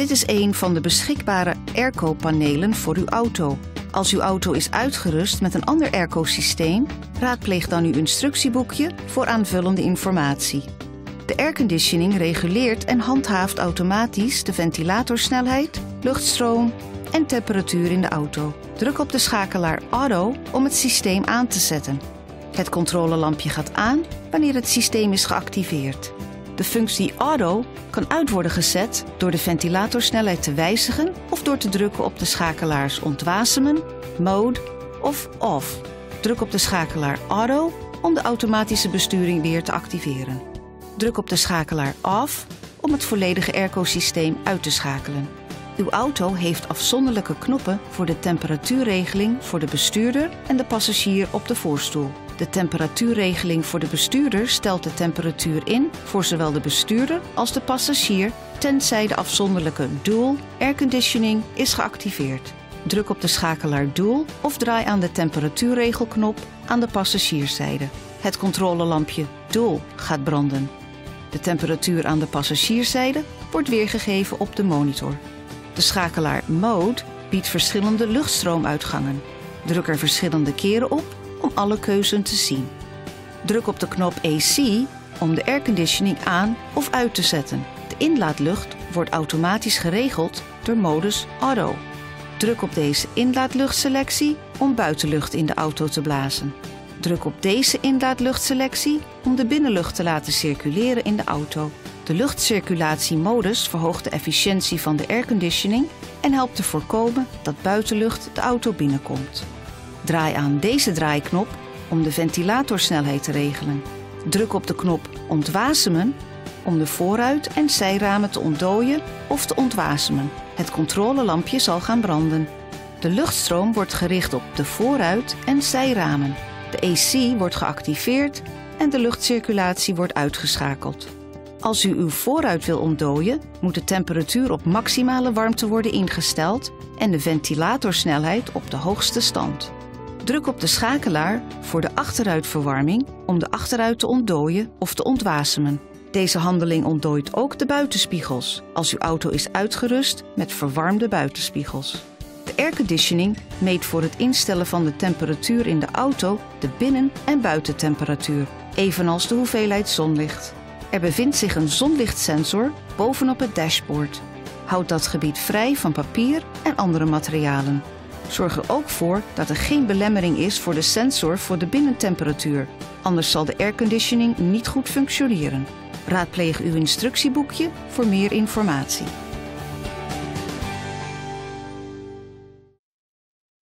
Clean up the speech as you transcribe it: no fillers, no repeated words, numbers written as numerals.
Dit is een van de beschikbare airco-panelen voor uw auto. Als uw auto is uitgerust met een ander airco-systeem, raadpleeg dan uw instructieboekje voor aanvullende informatie. De airconditioning reguleert en handhaaft automatisch de ventilatorsnelheid, luchtstroom en temperatuur in de auto. Druk op de schakelaar Auto om het systeem aan te zetten. Het controlelampje gaat aan wanneer het systeem is geactiveerd. De functie Auto kan uit worden gezet door de ventilatorsnelheid te wijzigen of door te drukken op de schakelaars Ontwasemen, Mode of Off. Druk op de schakelaar Auto om de automatische besturing weer te activeren. Druk op de schakelaar Off om het volledige airco-systeem uit te schakelen. Uw auto heeft afzonderlijke knoppen voor de temperatuurregeling voor de bestuurder en de passagier op de voorstoel. De temperatuurregeling voor de bestuurder stelt de temperatuur in voor zowel de bestuurder als de passagier, tenzij de afzonderlijke Dual Airconditioning is geactiveerd. Druk op de schakelaar Dual of draai aan de temperatuurregelknop aan de passagierszijde. Het controlelampje Dual gaat branden. De temperatuur aan de passagierszijde wordt weergegeven op de monitor. De schakelaar Mode biedt verschillende luchtstroomuitgangen. Druk er verschillende keren op om alle keuzen te zien. Druk op de knop AC om de airconditioning aan of uit te zetten. De inlaatlucht wordt automatisch geregeld door modus Auto. Druk op deze inlaatluchtselectie om buitenlucht in de auto te blazen. Druk op deze inlaatluchtselectie om de binnenlucht te laten circuleren in de auto. De luchtcirculatiemodus verhoogt de efficiëntie van de airconditioning en helpt te voorkomen dat buitenlucht de auto binnenkomt. Draai aan deze draaiknop om de ventilatorsnelheid te regelen. Druk op de knop Ontwasemen om de vooruit- en zijramen te ontdooien of te ontwasemen. Het controlelampje zal gaan branden. De luchtstroom wordt gericht op de vooruit- en zijramen. De AC wordt geactiveerd en de luchtcirculatie wordt uitgeschakeld. Als u uw vooruit wil ontdooien, moet de temperatuur op maximale warmte worden ingesteld en de ventilatorsnelheid op de hoogste stand. Druk op de schakelaar voor de achteruitverwarming om de achteruit te ontdooien of te ontwasemen. Deze handeling ontdooit ook de buitenspiegels, als uw auto is uitgerust met verwarmde buitenspiegels. De airconditioning meet voor het instellen van de temperatuur in de auto de binnen- en buitentemperatuur, evenals de hoeveelheid zonlicht. Er bevindt zich een zonlichtsensor bovenop het dashboard. Houd dat gebied vrij van papier en andere materialen. Zorg er ook voor dat er geen belemmering is voor de sensor voor de binnentemperatuur, anders zal de airconditioning niet goed functioneren. Raadpleeg uw instructieboekje voor meer informatie.